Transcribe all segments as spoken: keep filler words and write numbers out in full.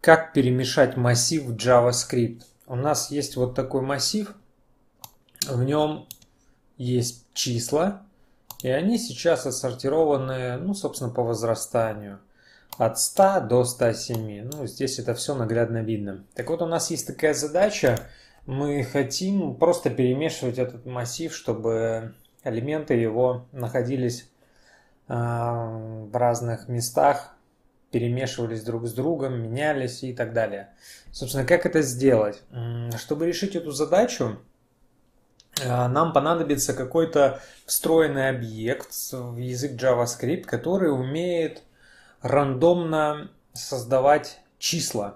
Как перемешать массив в JavaScript? У нас есть вот такой массив, в нем есть числа, и они сейчас отсортированы, ну, собственно, по возрастанию. От ста до ста семи. Ну, здесь это все наглядно видно. Так вот, у нас есть такая задача. Мы хотим просто перемешивать этот массив, чтобы элементы его находились э, в разных местах, перемешивались друг с другом, менялись и так далее. Собственно, как это сделать? Чтобы решить эту задачу, нам понадобится какой-то встроенный объект в язык JavaScript, который умеет рандомно создавать числа.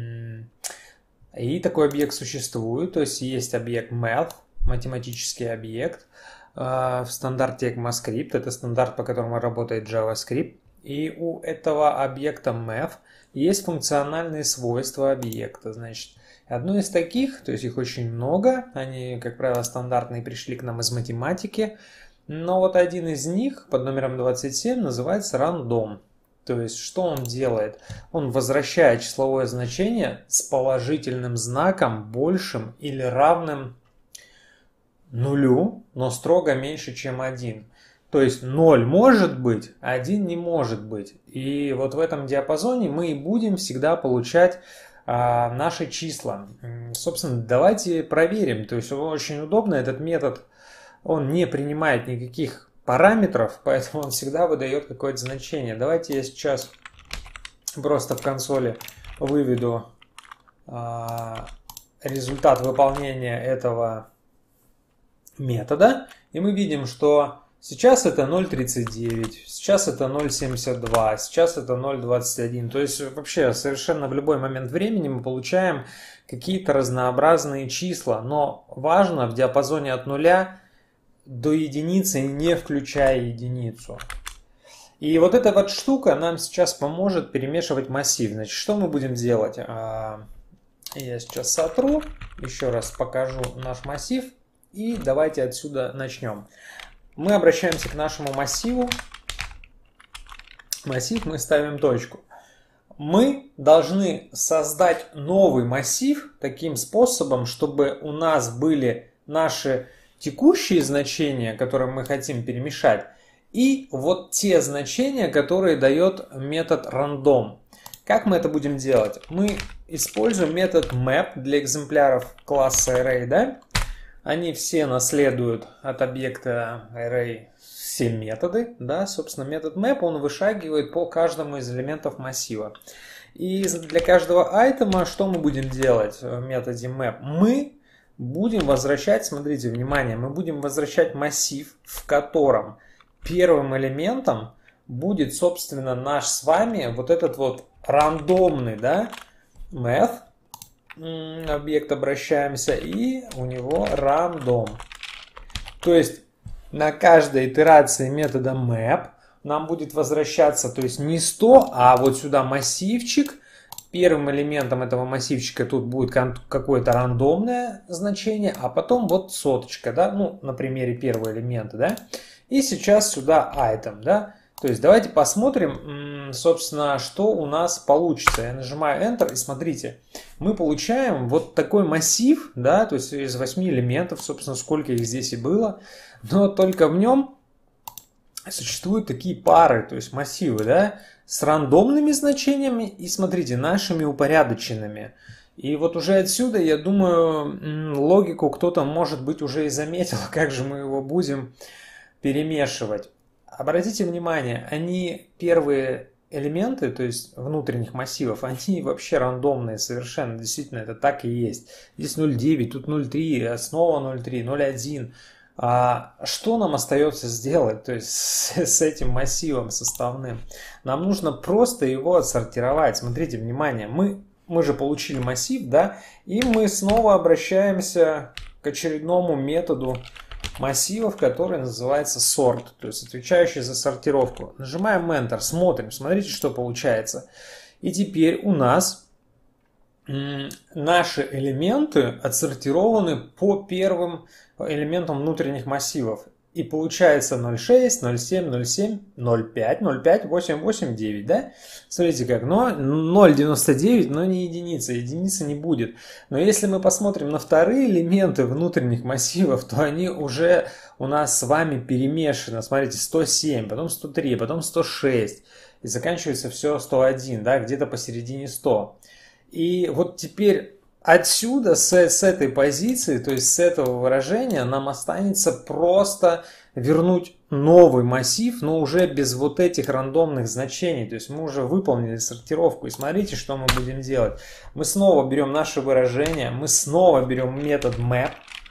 И такой объект существует, то есть есть объект math, математический объект в стандарте ECMAScript, это стандарт, по которому работает JavaScript. И у этого объекта math есть функциональные свойства объекта. Значит, одно из таких, то есть их очень много, они, как правило, стандартные, пришли к нам из математики, но вот один из них под номером двадцать семь называется random. То есть, что он делает? Он возвращает числовое значение с положительным знаком, большим или равным нулю, но строго меньше, чем один. То есть ноль может быть, один не может быть. И вот в этом диапазоне мы и будем всегда получать а, наши числа. Собственно, давайте проверим. То есть очень удобно, этот метод, он не принимает никаких параметров, поэтому он всегда выдает какое-то значение. Давайте я сейчас просто в консоли выведу а, результат выполнения этого метода. И мы видим, что сейчас это ноль тридцать девять, сейчас это ноль семьдесят два, сейчас это ноль двадцать один. То есть вообще совершенно в любой момент времени мы получаем какие-то разнообразные числа. Но важно в диапазоне от нуля до единицы, не включая единицу. И вот эта вот штука нам сейчас поможет перемешивать массив. Значит, что мы будем делать? Я сейчас сотру, еще раз покажу наш массив. И давайте отсюда начнем. Мы обращаемся к нашему массиву. Массив, мы ставим точку. Мы должны создать новый массив таким способом, чтобы у нас были наши текущие значения, которые мы хотим перемешать, и вот те значения, которые дает метод random. Как мы это будем делать? Мы используем метод map для экземпляров класса array, да? Они все наследуют от объекта array все методы, да, собственно, метод map, он вышагивает по каждому из элементов массива. И для каждого айтема что мы будем делать в методе map? Мы будем возвращать, смотрите, внимание, мы будем возвращать массив, в котором первым элементом будет, собственно, наш с вами вот этот вот рандомный, да, math, объект обращаемся, и у него random. То есть на каждой итерации метода map нам будет возвращаться, то есть не сто, а вот сюда массивчик. Первым элементом этого массивчика тут будет какое-то рандомное значение, а потом вот соточка, да, ну, на примере первого элемента, да. И сейчас сюда item, да. То есть давайте посмотрим, собственно, что у нас получится. Я нажимаю Enter, и смотрите, мы получаем вот такой массив, да, то есть из восьми элементов, собственно, сколько их здесь и было, но только в нем существуют такие пары, то есть массивы, да, с рандомными значениями и, смотрите, нашими упорядоченными. И вот уже отсюда, я думаю, логику кто-то, может быть, уже и заметил, как же мы его будем перемешивать. Обратите внимание, они, первые элементы, то есть внутренних массивов, они вообще рандомные совершенно, действительно, это так и есть. Здесь ноль девять, тут ноль три, снова ноль три, ноль один. А что нам остается сделать, то есть с, с этим массивом составным? Нам нужно просто его отсортировать. Смотрите, внимание, мы, мы же получили массив, да, и мы снова обращаемся к очередному методу массивов, который называется sort, то есть отвечающий за сортировку. Нажимаем Enter, смотрим, смотрите, что получается. И теперь у нас наши элементы отсортированы по первым элементам внутренних массивов. И получается ноль шесть, ноль семь, ноль семь, ноль пять, ноль пять, восемь, восемь, девять, да? Смотрите как, но ноль девяносто девять, но не единица, единицы не будет. Но если мы посмотрим на вторые элементы внутренних массивов, то они уже у нас с вами перемешаны. Смотрите, сто семь, потом сто три, потом сто шесть. И заканчивается все сто один, да, где-то посередине сто. И вот теперь... Отсюда, с, с этой позиции, то есть с этого выражения, нам останется просто вернуть новый массив, но уже без вот этих рандомных значений. То есть мы уже выполнили сортировку. И смотрите, что мы будем делать. Мы снова берем наше выражение, мы снова берем метод map.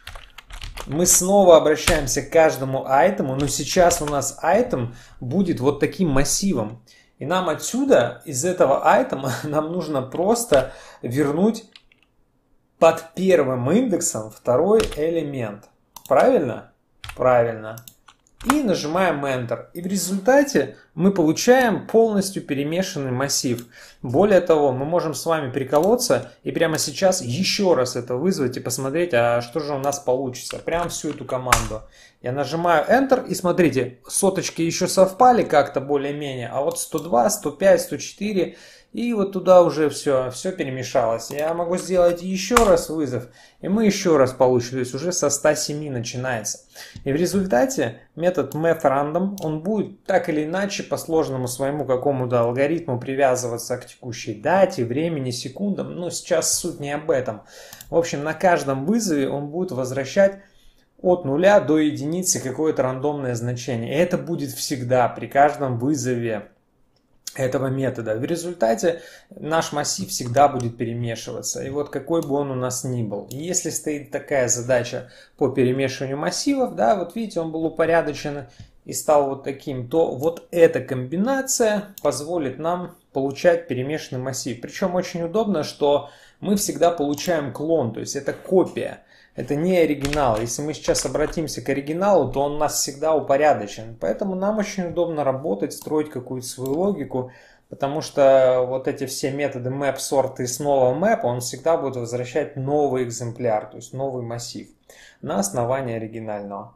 Мы снова обращаемся к каждому айтему, но сейчас у нас айтем будет вот таким массивом. И нам отсюда, из этого айтема, нам нужно просто вернуть под первым индексом второй элемент. Правильно? Правильно. И нажимаем Enter. И в результате мы получаем полностью перемешанный массив. Более того, мы можем с вами приколоться и прямо сейчас еще раз это вызвать и посмотреть, а что же у нас получится. Прям всю эту команду. Я нажимаю Enter и смотрите, соточки еще совпали как-то более-менее, а вот сто два, сто пять, сто четыре... И вот туда уже все, все перемешалось. Я могу сделать еще раз вызов, и мы еще раз получим. То есть уже со ста семи начинается. И в результате метод mathRandom, он будет так или иначе по сложному своему какому-то алгоритму привязываться к текущей дате, времени, секундам. Но сейчас суть не об этом. В общем, на каждом вызове он будет возвращать от нуля до единицы какое-то рандомное значение. И это будет всегда при каждом вызове этого метода. В результате наш массив всегда будет перемешиваться. И вот какой бы он у нас ни был. И если стоит такая задача по перемешиванию массивов, да, вот видите, он был упорядочен и стал вот таким, то вот эта комбинация позволит нам получать перемешанный массив. Причем очень удобно, что мы всегда получаем клон, то есть это копия. Это не оригинал. Если мы сейчас обратимся к оригиналу, то он у нас всегда упорядочен. Поэтому нам очень удобно работать, строить какую-то свою логику, потому что вот эти все методы map, sort и снова map, он всегда будет возвращать новый экземпляр, то есть новый массив на основании оригинального.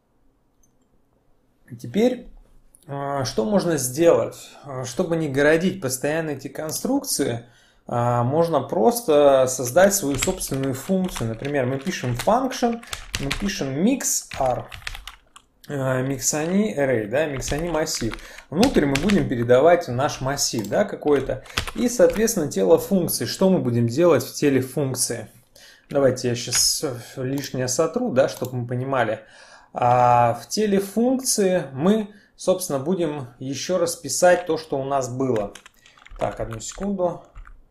Теперь, что можно сделать? Чтобы не городить постоянно эти конструкции, можно просто создать свою собственную функцию. Например, мы пишем function, мы пишем mixar, mixani array, да, mixani массив. Внутрь мы будем передавать наш массив, да, какой-то. И, соответственно, тело функции. Что мы будем делать в теле функции? Давайте я сейчас лишнее сотру, да, чтобы мы понимали. А в теле функции мы, собственно, будем еще раз писать то, что у нас было. Так, одну секунду.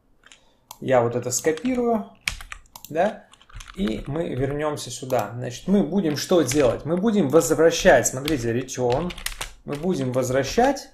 Я вот это скопирую, да, и мы вернемся сюда. Значит, мы будем что делать? Мы будем возвращать, смотрите, return, мы будем возвращать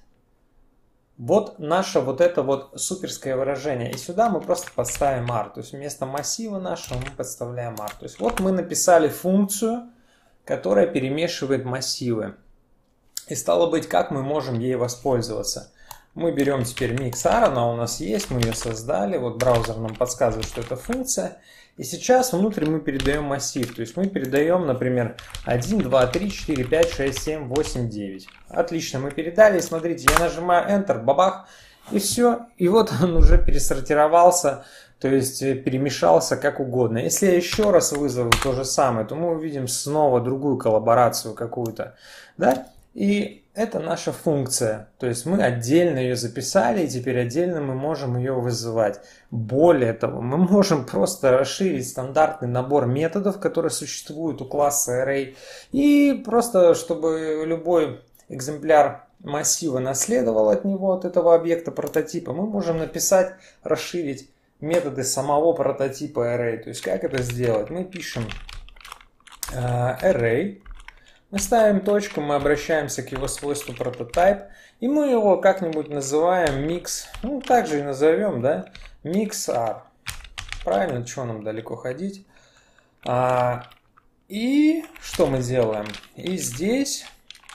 вот наше вот это вот суперское выражение. И сюда мы просто подставим ar, то есть вместо массива нашего мы подставляем ar. То есть вот мы написали функцию, которая перемешивает массивы. И стало быть, как мы можем ей воспользоваться? Мы берем теперь mixar, она у нас есть, мы ее создали. Вот браузер нам подсказывает, что это функция. И сейчас внутрь мы передаем массив. То есть мы передаем, например, один, два, три, четыре, пять, шесть, семь, восемь, девять. Отлично, мы передали. Смотрите, я нажимаю Enter, бабах, и все. И вот он уже пересортировался, то есть перемешался как угодно. Если я еще раз вызову то же самое, то мы увидим снова другую коллаборацию какую-то. Да? И это наша функция, то есть мы отдельно ее записали, и теперь отдельно мы можем ее вызывать. Более того, мы можем просто расширить стандартный набор методов, которые существуют у класса array, и просто, чтобы любой экземпляр массива наследовал от него, от этого объекта прототипа, мы можем написать, расширить методы самого прототипа array. То есть как это сделать? Мы пишем э, array. Мы ставим точку, мы обращаемся к его свойству prototype, и мы его как-нибудь называем mix, ну также и назовем, да, mixar. Правильно, чего нам далеко ходить. А, и что мы делаем? И здесь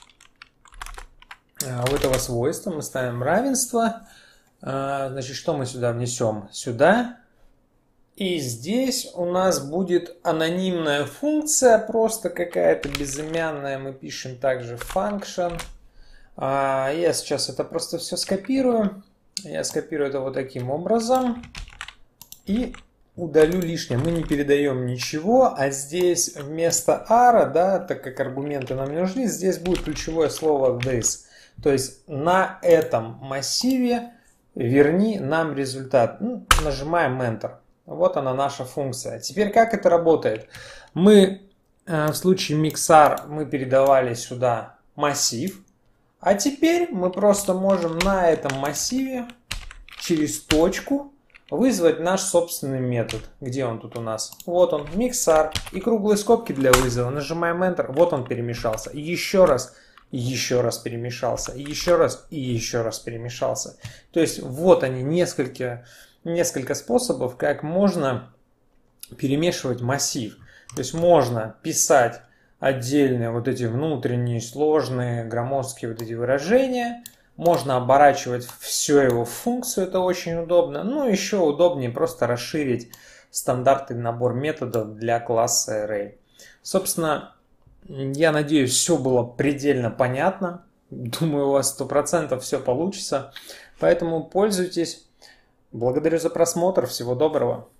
а, у этого свойства мы ставим равенство. А, значит, что мы сюда внесем? Сюда И здесь у нас будет анонимная функция, просто какая-то безымянная. Мы пишем также function. Я сейчас это просто все скопирую. Я скопирую это вот таким образом. И удалю лишнее. Мы не передаем ничего, а здесь вместо are, да, так как аргументы нам не нужны, здесь будет ключевое слово this. То есть на этом массиве верни нам результат. Ну, нажимаем Enter. Вот она наша функция. Теперь как это работает? Мы в случае mixar мы передавали сюда массив. А теперь мы просто можем на этом массиве через точку вызвать наш собственный метод. Где он тут у нас? Вот он, mixar. И круглые скобки для вызова. Нажимаем Enter. Вот он перемешался. И еще раз, и еще раз перемешался. И еще раз, и еще раз перемешался. То есть вот они, несколько, несколько способов, как можно перемешивать массив. То есть можно писать отдельные вот эти внутренние сложные громоздкие вот эти выражения. Можно оборачивать все его в функцию, это очень удобно. Ну, еще удобнее просто расширить стандартный набор методов для класса Array. Собственно, я надеюсь, все было предельно понятно. Думаю, у вас сто процентов все получится. Поэтому пользуйтесь. Благодарю за просмотр. Всего доброго.